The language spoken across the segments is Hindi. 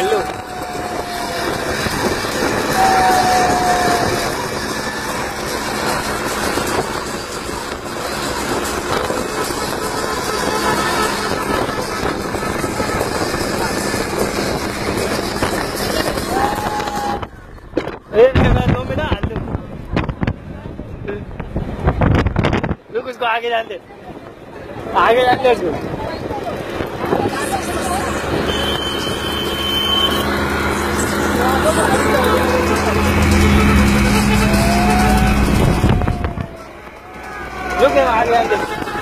आलू रुक उसको आगे जाते उसको रुक आगे जाते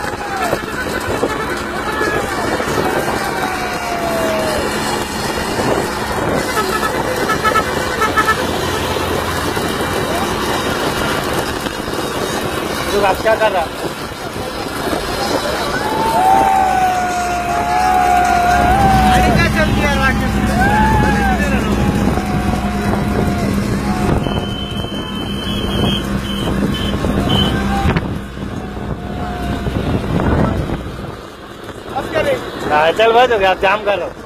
रुक आप क्या कर रहा चल बस हो गया, आप जाम कर रहे हो।